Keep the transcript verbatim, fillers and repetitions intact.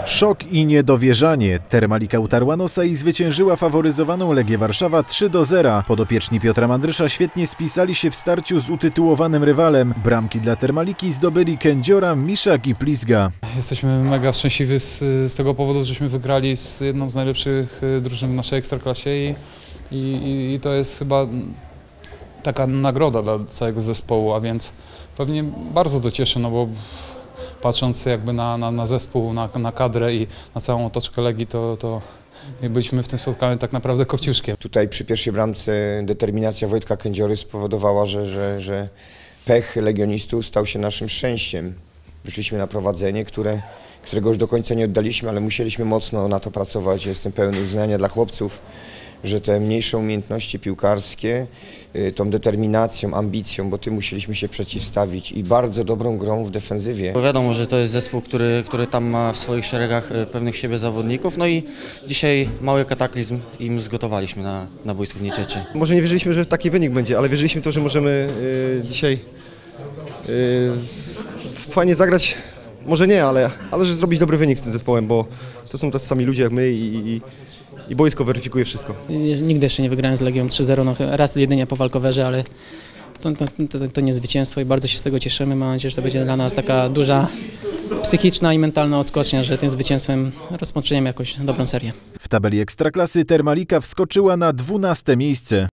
Szok i niedowierzanie. Termalika utarła nosa i zwyciężyła faworyzowaną Legię Warszawa trzy do zera. Podopieczni Piotra Mandrysza świetnie spisali się w starciu z utytułowanym rywalem. Bramki dla Termaliki zdobyli Kędziora, Miszak i Plizga. Jesteśmy mega szczęśliwi z, z tego powodu, żeśmy wygrali z jedną z najlepszych drużyn w naszej ekstraklasie i, i, i to jest chyba taka nagroda dla całego zespołu, a więc pewnie bardzo to cieszy, no bo patrząc jakby na, na, na zespół, na, na kadrę i na całą otoczkę Legii, to, to byliśmy w tym spotkaniu tak naprawdę kopciuszkiem. Tutaj przy pierwszej bramce determinacja Wojtka Kędziory spowodowała, że, że, że pech legionistów stał się naszym szczęściem. Wyszliśmy na prowadzenie, które, którego już do końca nie oddaliśmy, ale musieliśmy mocno na to pracować. Jestem pełen uznania dla chłopców, że te mniejsze umiejętności piłkarskie, tą determinacją, ambicją, bo tym musieliśmy się przeciwstawić i bardzo dobrą grą w defensywie. Bo wiadomo, że to jest zespół, który, który tam ma w swoich szeregach pewnych siebie zawodników, no i dzisiaj mały kataklizm im zgotowaliśmy na, na boisku w Niecieczy. Może nie wierzyliśmy, że taki wynik będzie, ale wierzyliśmy w to, że możemy y, dzisiaj y, z, fajnie zagrać. Może nie, ale, ale że zrobić dobry wynik z tym zespołem, bo to są tacy sami ludzie jak my i, i, i boisko weryfikuje wszystko. Nigdy jeszcze nie wygrałem z Legią trzy zero, no raz jedynie po walkowerze, ale to, to, to, to nie zwycięstwo i bardzo się z tego cieszymy. Mam nadzieję, że to będzie dla nas taka duża psychiczna i mentalna odskocznia, że tym zwycięstwem rozpoczniemy jakąś dobrą serię. W tabeli Ekstraklasy Termalika wskoczyła na dwunaste miejsce.